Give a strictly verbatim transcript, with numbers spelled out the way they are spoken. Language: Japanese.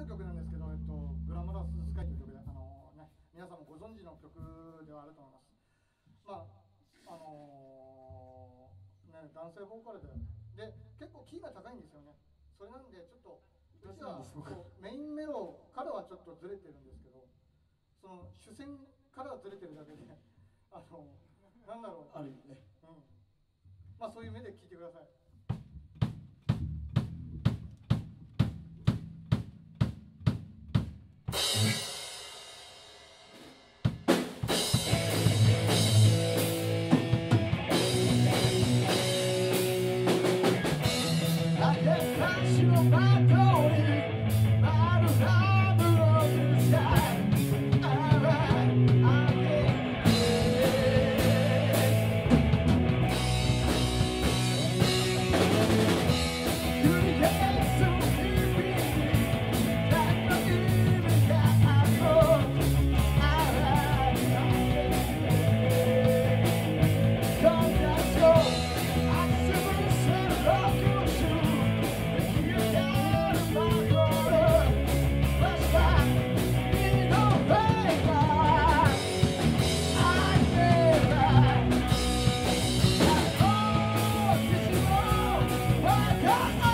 の曲なんですけど、えっと、グラマラススカイという曲で、あのね、皆さんもご存知の曲ではあると思います。まあ、あのー、ね、男性ボーカルで、で、結構キーが高いんですよね。それなんで、ちょっと、うちはメインメロからはちょっとずれてるんですけど、その主戦からはずれてるだけで、あの、なんだろう。 ある意味ね。 うん。まあ、そういう目で聴いてください。 Yeah!